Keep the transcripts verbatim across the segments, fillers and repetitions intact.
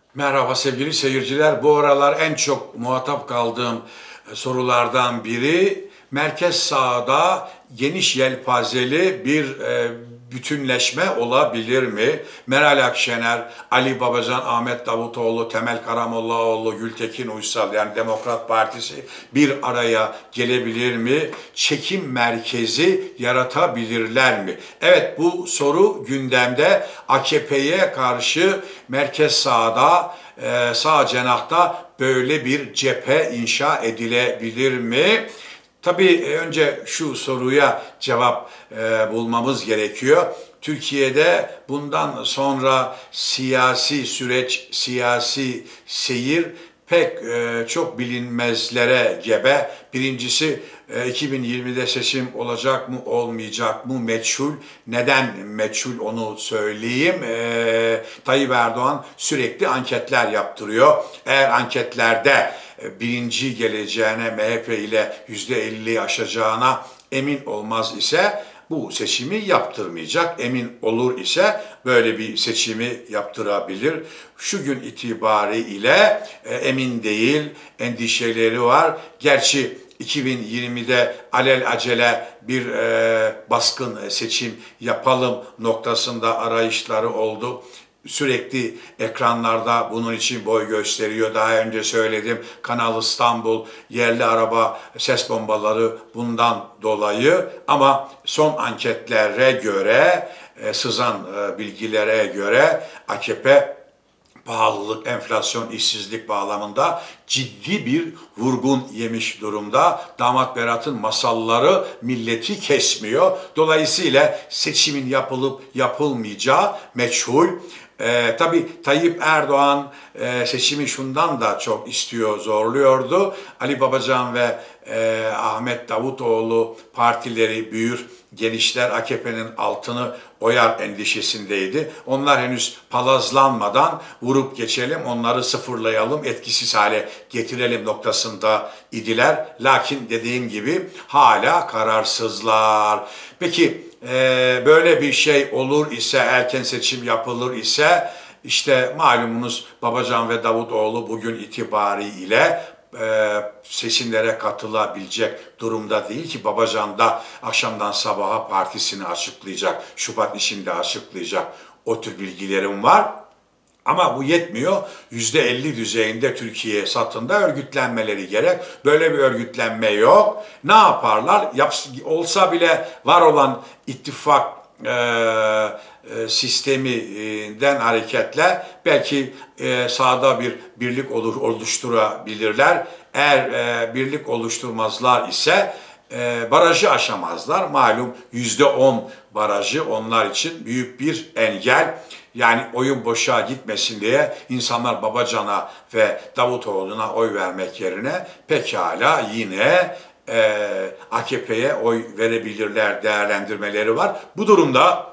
Merhaba sevgili seyirciler. Bu aralar en çok muhatap kaldığım e, sorulardan biri merkez sağda geniş yelpazeli bir e, bütünleşme olabilir mi? Meral Akşener, Ali Babacan, Ahmet Davutoğlu, Temel Karamollaoğlu, Gültekin Uysal yani Demokrat Partisi bir araya gelebilir mi? Çekim merkezi yaratabilirler mi? Evet, bu soru gündemde. A K P'ye karşı merkez sağda, e, sağ cenahta böyle bir cephe inşa edilebilir mi? Tabii önce şu soruya cevap e, bulmamız gerekiyor. Türkiye'de bundan sonra siyasi süreç, siyasi seyir pek e, çok bilinmezlere gebe. Birincisi e, iki bin yirmide seçim olacak mı olmayacak mı meçhul. Neden meçhul onu söyleyeyim. E, Tayyip Erdoğan sürekli anketler yaptırıyor. Eğer anketlerde e, birinci geleceğine M H P ile yüzde elliyi aşacağına emin olmaz ise bu seçimi yaptırmayacak. Emin olur ise böyle bir seçimi yaptırabilir. Şu gün itibariyle e, emin değil, endişeleri var. Gerçi iki bin yirmide alelacele bir e, baskın seçim yapalım noktasında arayışları oldu. Sürekli ekranlarda bunun için boy gösteriyor. Daha önce söyledim, Kanal İstanbul, yerli araba ses bombaları bundan dolayı. Ama son anketlere göre, e, sızan e, bilgilere göre A K P pahalılık, enflasyon, işsizlik bağlamında ciddi bir vurgun yemiş durumda. Damat Berat'ın masalları milleti kesmiyor. Dolayısıyla seçimin yapılıp yapılmayacağı meçhul. Ee, tabii Tayyip Erdoğan e, seçimi şundan da çok istiyor, zorluyordu. Ali Babacan ve e, Ahmet Davutoğlu partileri büyür, genişler, A K P'nin altını oyar endişesindeydi. Onlar henüz palazlanmadan vurup geçelim, onları sıfırlayalım, etkisiz hale getirelim noktasında idiler. Lakin dediğim gibi hala kararsızlar. Peki e, böyle bir şey olur ise, erken seçim yapılır ise, işte malumunuz Babacan ve Davutoğlu bugün itibariyle e, seçimlere katılabilecek durumda değil ki. Babacan da akşamdan sabaha partisini açıklayacak, Şubat işini açıklayacak. O tür bilgilerim var. Ama bu yetmiyor. yüzde elli düzeyinde Türkiye satında örgütlenmeleri gerek. Böyle bir örgütlenme yok. Ne yaparlar? Yaps olsa bile var olan ittifak e, e, sisteminden hareketle belki e, sahada bir birlik olur, oluşturabilirler. Eğer e, birlik oluşturmazlar ise e, barajı aşamazlar. Malum yüzde on barajı onlar için büyük bir engel. Yani oyun boşa gitmesin diye insanlar Babacan'a ve Davutoğlu'na oy vermek yerine pekala yine e, A K P'ye oy verebilirler değerlendirmeleri var. Bu durumda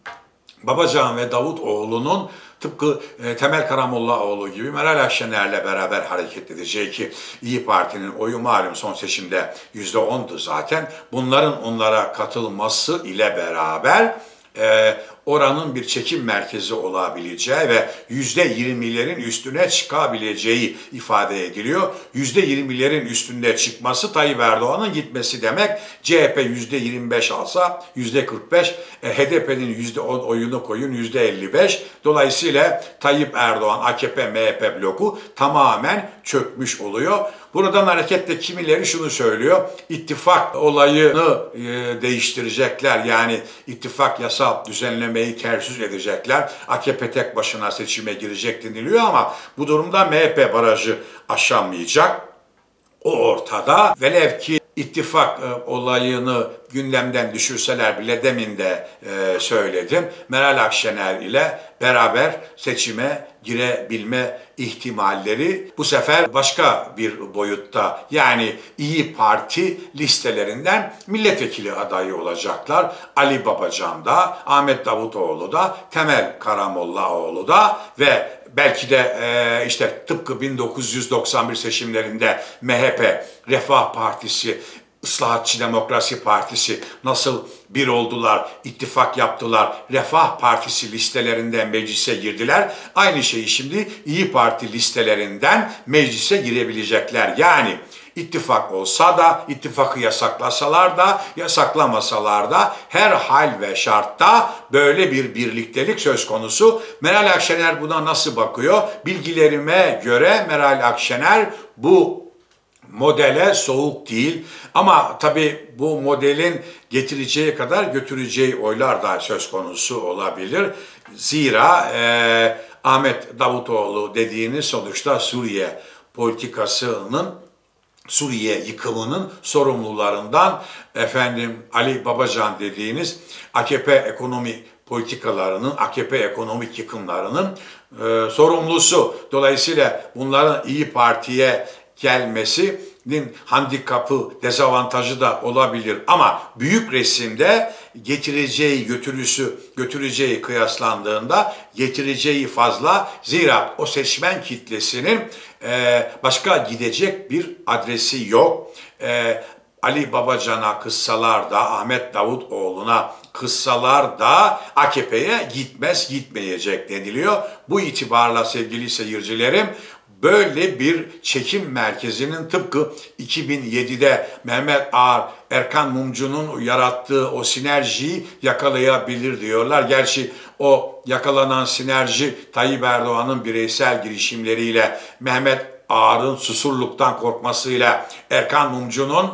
Babacan ve Davutoğlu'nun tıpkı e, Temel Karamollaoğlu gibi Meral Akşener'le beraber hareket edeceği ki İyi Parti'nin oyu malum son seçimde yüzde ondu zaten. Bunların onlara katılması ile beraber e, oranın bir çekim merkezi olabileceği ve yüzde yirmilerin üstüne çıkabileceği ifade ediliyor. yüzde yirmilerin üstünde çıkması Tayyip Erdoğan'ın gitmesi demek. C H P yüzde yirmi beş alsa yüzde kırk beş, e, H D P'nin yüzde on oyunu koyun yüzde elli beş. Dolayısıyla Tayyip Erdoğan, A K P, M H P bloku tamamen çökmüş oluyor. Buradan hareketle kimileri şunu söylüyor, ittifak olayını e, değiştirecekler. Yani ittifak yasal düzenlemeyi ters yüz edecekler. A K P tek başına seçime girecek deniliyor ama bu durumda M H P barajı aşamayacak. O ortada. Velev ki ittifak e, olayını gündemden düşürseler bile demin de e, söyledim. Meral Akşener ile beraber seçime girebilme ihtimalleri bu sefer başka bir boyutta. Yani İyi Parti listelerinden milletvekili adayı olacaklar. Ali Babacan da, Ahmet Davutoğlu da, Temel Karamollaoğlu da ve belki de e, işte tıpkı bin dokuz yüz doksan bir seçimlerinde M H P, Refah Partisi Islahatçı Demokrasi Partisi nasıl bir oldular, ittifak yaptılar, Refah Partisi listelerinden meclise girdiler. Aynı şeyi şimdi İyi Parti listelerinden meclise girebilecekler. Yani ittifak olsa da, ittifakı yasaklasalar da, yasaklamasalar da her hal ve şartta böyle bir birliktelik söz konusu. Meral Akşener buna nasıl bakıyor? Bilgilerime göre Meral Akşener bu modele soğuk değil ama tabii bu modelin getireceği kadar götüreceği oylar da söz konusu olabilir. Zira e, Ahmet Davutoğlu dediğiniz sonuçta Suriye politikasının, Suriye yıkımının sorumlularından, efendim Ali Babacan dediğiniz A K P ekonomi politikalarının, A K P ekonomik yıkımlarının e, sorumlusu. Dolayısıyla bunların İyi Parti'ye gelmesinin handikapı, dezavantajı da olabilir. Ama büyük resimde getireceği, götürüsü, götüreceği kıyaslandığında getireceği fazla. Zira o seçmen kitlesinin e, başka gidecek bir adresi yok. E, Ali Babacan'a kıssalar da, Ahmet Davutoğlu'na kıssalar da A K P'ye gitmez, gitmeyecek deniliyor. Bu itibarla sevgili seyircilerim, böyle bir çekim merkezinin tıpkı iki bin yedide Mehmet Ağar, Erkan Mumcu'nun yarattığı o sinerjiyi yakalayabilir diyorlar. Gerçi o yakalanan sinerji Tayyip Erdoğan'ın bireysel girişimleriyle, Mehmet Ağar'ın Susurluk'tan korkmasıyla, Erkan Mumcu'nun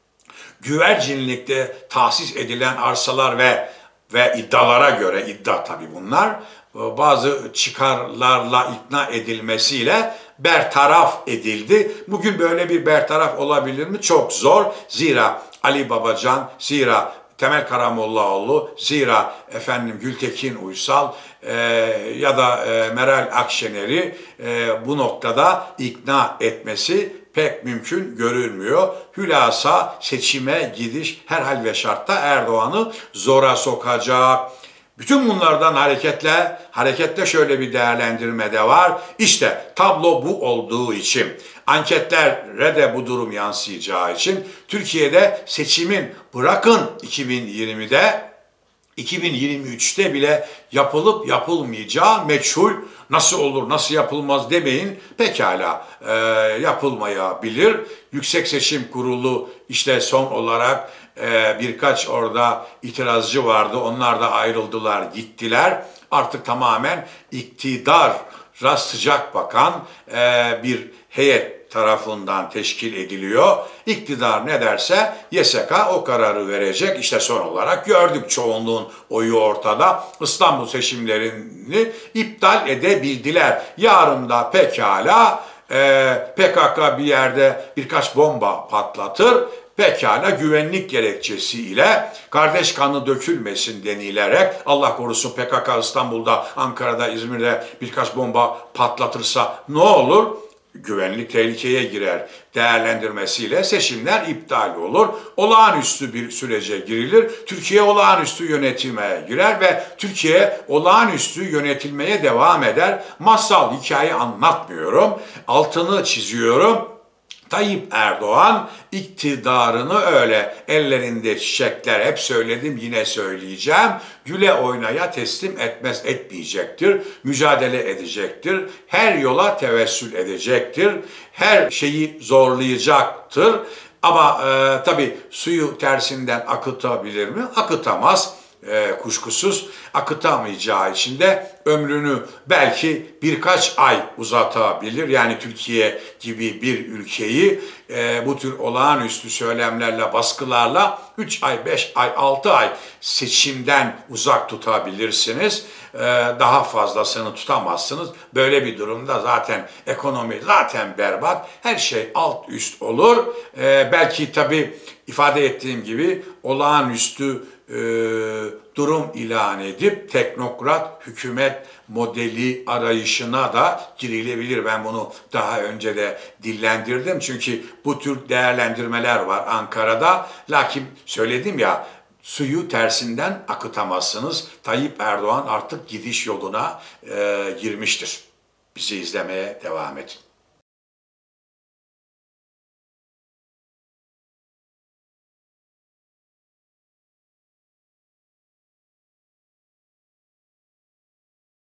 güvercinlikte tahsis edilen arsalar ve ve iddialara göre, iddia tabii bunlar, bazı çıkarlarla ikna edilmesiyle bertaraf edildi. Bugün böyle bir bertaraf olabilir mi? Çok zor. Zira Ali Babacan, zira Temel Karamollaoğlu, zira efendim Gültekin Uysal e, ya da e, Meral Akşener'i e, bu noktada ikna etmesi pek mümkün görülmüyor. Hülasa seçime gidiş her hal ve şartta Erdoğan'ı zora sokacak. Bütün bunlardan hareketle, hareketle şöyle bir değerlendirme de var. İşte tablo bu olduğu için, anketlere de bu durum yansıyacağı için Türkiye'de seçimin bırakın iki bin yirmide, iki bin yirmi üçte bile yapılıp yapılmayacağı meçhul. Nasıl olur, nasıl yapılmaz demeyin. Pekala e, yapılmayabilir. Yüksek Seçim Kurulu işte son olarak e, birkaç orada itirazcı vardı. Onlar da ayrıldılar, gittiler. Artık tamamen iktidara sıcak bakan e, bir heyet tarafından teşkil ediliyor. İktidar ne derse Y S K o kararı verecek. İşte son olarak gördük, çoğunluğun oyu ortada. İstanbul seçimlerini iptal edebildiler. Yarın da pekala e, P K K bir yerde birkaç bomba patlatır. Pekala güvenlik gerekçesiyle kardeş kanı dökülmesin denilerek, Allah korusun P K K İstanbul'da, Ankara'da, İzmir'de birkaç bomba patlatırsa ne olur? Güvenlik tehlikeye girer değerlendirmesiyle seçimler iptal olur. Olağanüstü bir sürece girilir. Türkiye olağanüstü yönetime girer ve Türkiye olağanüstü yönetilmeye devam eder. Masal hikaye anlatmıyorum. Altını çiziyorum. Tayyip Erdoğan iktidarını öyle ellerinde çiçekler, hep söyledim yine söyleyeceğim, güle oynaya teslim etmez, etmeyecektir. Mücadele edecektir. Her yola tevessül edecektir. Her şeyi zorlayacaktır. Ama e, tabii suyu tersinden akıtabilir mi? Akıtamaz. E, kuşkusuz akıtamayacağı için de ömrünü belki birkaç ay uzatabilir. Yani Türkiye gibi bir ülkeyi e, bu tür olağanüstü söylemlerle, baskılarla üç ay, beş ay, altı ay seçimden uzak tutabilirsiniz. E, daha fazlasını tutamazsınız. Böyle bir durumda zaten ekonomi zaten berbat. Her şey alt üst olur. E, belki tabii ifade ettiğim gibi olağanüstü e, durum ilan edip teknokrat hükümet modeli arayışına da girilebilir. Ben bunu daha önce de dillendirdim. Çünkü bu tür değerlendirmeler var Ankara'da. Lakin söyledim ya, suyu tersinden akıtamazsınız. Tayyip Erdoğan artık gidiş yoluna e, girmiştir. Bizi izlemeye devam edin.